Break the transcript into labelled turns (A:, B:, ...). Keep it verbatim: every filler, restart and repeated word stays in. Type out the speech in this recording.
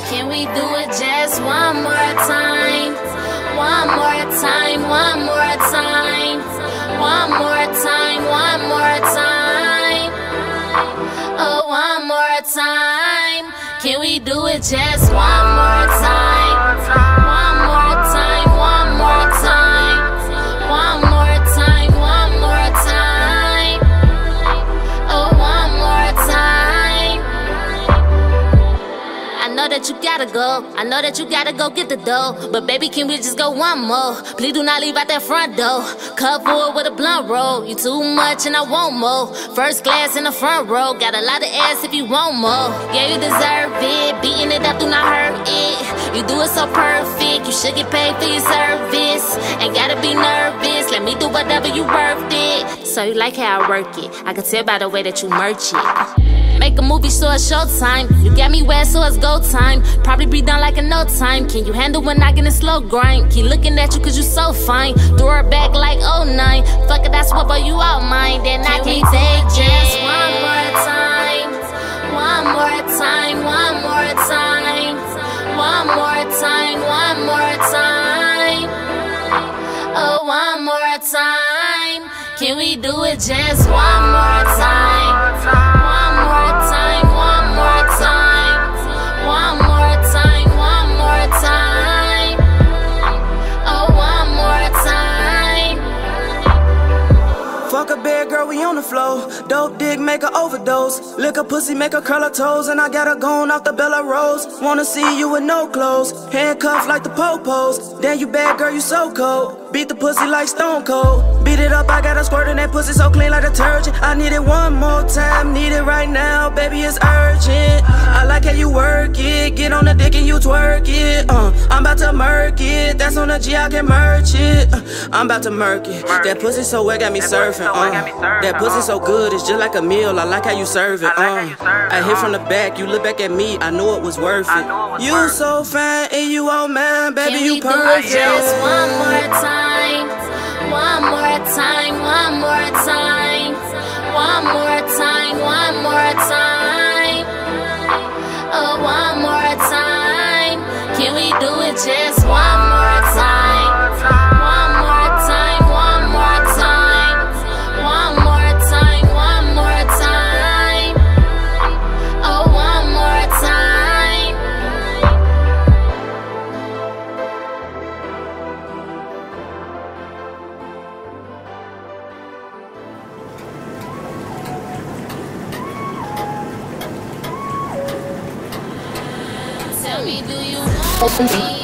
A: Can we do it just one more time? One more time, one more time. One more time, one more time. Oh, one more time. Can we do it just one more time? One more time, one more time. One more time, one more time. Oh, one more time. I know that you gotta go, I know that you gotta go get the dough, but baby, can we just go one more? Please do not leave out that front door. Cover with a blunt roll, you too much and I want more. First class in the front row, got a lot of ass if you want more. Yeah, you deserve it, beating it up do not hurt it. You do it so perfect, you should get paid for your service. Ain't gotta be nervous, let me do whatever you worth it. So you like how I work it, I can tell by the way that you merch it. Make a movie so it's showtime. You got me wet so it's go time. Probably be done like in no time. Can you handle when I get in slow grind? Keep looking at you cause you so fine. Throw her back like oh nine. Fuck it, that's what but you out mine. Then I can take just one more time. One more time, one more time. One more time, one more time. Oh, one more time. Can we do it just one more time? One more time, one more time. One more time, one more time. Oh, one more time.
B: Fuck a bad girl, we on the floor. Dope dick, make her overdose. Lick her pussy, make her curl her toes. And I got her going off the Bella Rose. Wanna see you with no clothes. Handcuffed like the po-pos. Damn, you bad girl, you so cold. Beat the pussy like Stone Cold. Beat it up, I got a squirt in that pussy so clean like detergent. I need it one more time, need it right now, baby, it's urgent. I like how you work it, get on the dick and you twerk it. uh, I'm about to murk it, that's on the G, I can merch it. uh, I'm about to murk it, that pussy so wet got me surfing. uh, That pussy so good, it's just like a meal, I like how you serve it. uh, I hit from the back, you look back at me, I knew it was worth it. You so fine and you old man, baby, you perfect.
A: Just one more time. One more time, one more time. One more time, one more time. Oh, one more time. Can we do it just one more time? One more time, one more time. One more time, one more time. Oh, one more time. Tell me, do you want me?